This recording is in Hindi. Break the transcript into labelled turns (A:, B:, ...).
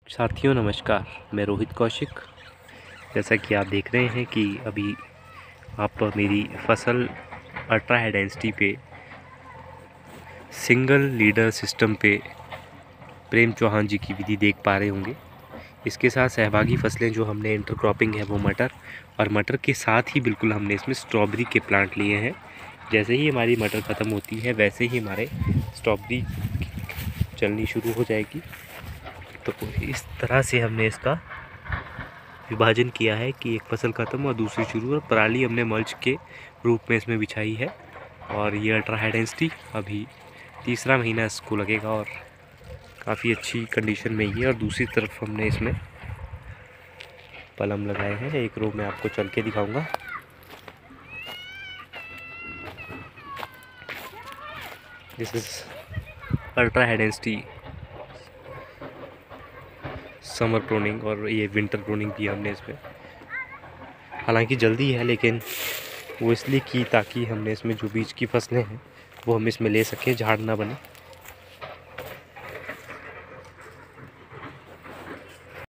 A: साथियों नमस्कार, मैं रोहित कौशिक। जैसा कि आप देख रहे हैं कि अभी आप मेरी फसल अल्ट्रा हाई डेंसिटी पे सिंगल लीडर सिस्टम पे प्रेम चौहान जी की विधि देख पा रहे होंगे। इसके साथ सहभागी फसलें जो हमने इंटरक्रॉपिंग है वो मटर, और मटर के साथ ही बिल्कुल हमने इसमें स्ट्रॉबेरी के प्लांट लिए हैं। जैसे ही हमारी मटर ख़त्म होती है वैसे ही हमारे स्ट्रॉबेरी चलनी शुरू हो जाएगी। तो इस तरह से हमने इसका विभाजन किया है कि एक फसल ख़त्म और दूसरी शुरू, और पराली हमने मल्च के रूप में इसमें बिछाई है। और ये अल्ट्रा हाई डेंसिटी अभी तीसरा महीना इसको लगेगा और काफ़ी अच्छी कंडीशन में ही है। और दूसरी तरफ हमने इसमें पलम लगाए हैं। एक रो में आपको चल के दिखाऊंगा। This is ultra high density summer pruning, और ये विंटर प्रूनिंग भी हमने इसमें, हालांकि जल्दी है लेकिन वो इसलिए की ताकि हमने इसमें जो बीज की फसलें हैं वो हम इसमें ले सकें, झाड़ ना बने।